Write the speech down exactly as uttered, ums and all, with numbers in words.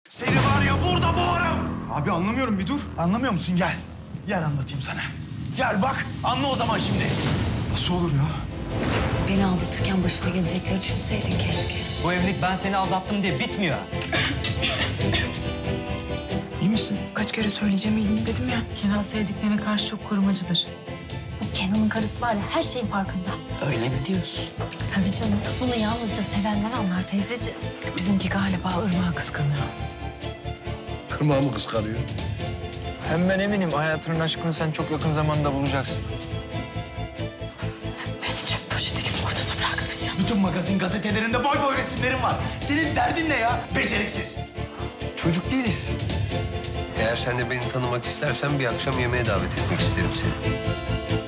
Seni var ya burada boğarım. Abi anlamıyorum, bir dur. Anlamıyor musun? Gel. Gel anlatayım sana. Gel bak, anla o zaman şimdi. Nasıl olur ya? Beni aldatırken başına gelecekleri düşünseydin keşke. Bu evlilik ben seni aldattım diye bitmiyor. İyi misin? Kaç kere söyleyeceğim iyiyim dedim ya. Kenan sevdiklerine karşı çok korumacıdır. Bu Kenan'ın karısı var ya her şeyin farkında. Öyle mi diyorsun? Tabii canım. Bunu yalnızca sevenden anlar teyzeciğim. Bizimki galiba Irmak'ı kıskanıyor. Irmak'ı mı kıskanıyor? Hem ben eminim hayatının aşkını sen çok yakın zamanda bulacaksın. Beni çöp poşeti gibi ortada bıraktın ya. Bütün magazin gazetelerinde boy boy resimlerin var. Senin derdin ne ya? Beceriksiz. Çocuk değiliz. Eğer sen de beni tanımak istersen bir akşam yemeğe davet etmek isterim seni.